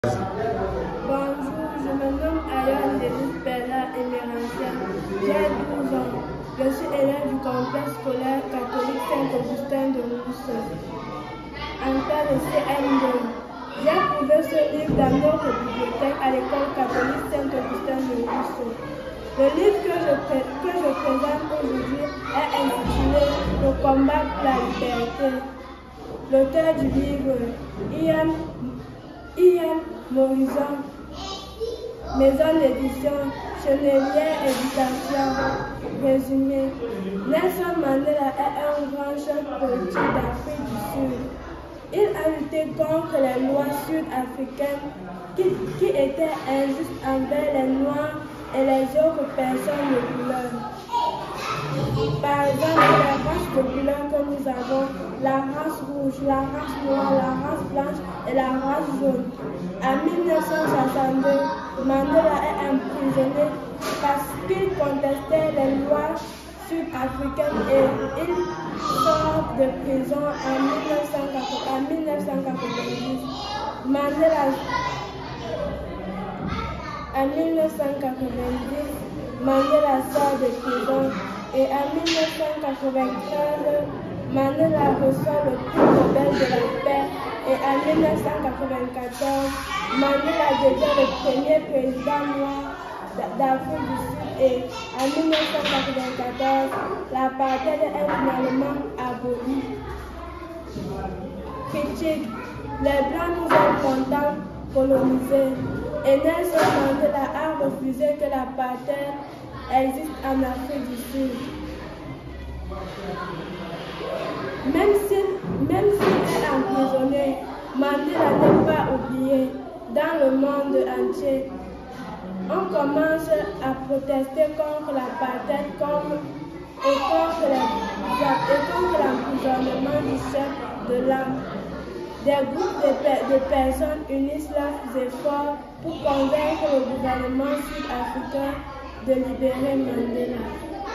Bonjour, je me nomme Ayon Denis Bella Emerantia. J'ai 12 ans. Je suis élève du complexe scolaire catholique Saint-Augustin de Rousseau, en classe de CM2. J'ai trouvé ce livre dans notre bibliothèque à l'école catholique Saint-Augustin de Rousseau. Le livre que je présente aujourd'hui est intitulé « Le combat pour la liberté ». L'auteur du livre, Ian Morrison, maison d'édition, Chenevière Éducation. Résumé, Nelson Mandela est un grand chef politique d'Afrique du Sud. Il a lutté contre les lois sud-africaines qui étaient injustes envers les Noirs et les autres personnes de couleur. Par exemple, les races de couleur que nous avons, la race rouge, la race noire, la race blanche et la race jaune. En 1962, Mandela est emprisonné parce qu'il contestait les lois sud-africaines et il sort de prison en 1990. En 1990, Mandela sort de prison et en 1993, Mandela reçoit le prix Nobel de la paix et en 1994, Mandela devient le premier président noir d'Afrique du Sud et en 1994, l'apartheid est finalement aboli. Critique. Les Blancs nous ont longtemps colonisés et Nelson Mandela a refusé que l'apartheid existe en Afrique du Sud. Même s'il est emprisonné, Mandela n'est pas oublié dans le monde entier. On commence à protester contre l'apartheid et contre l'emprisonnement du chef de l'âme. Des groupes de personnes unissent leurs efforts pour convaincre le gouvernement sud-africain de libérer Mandela.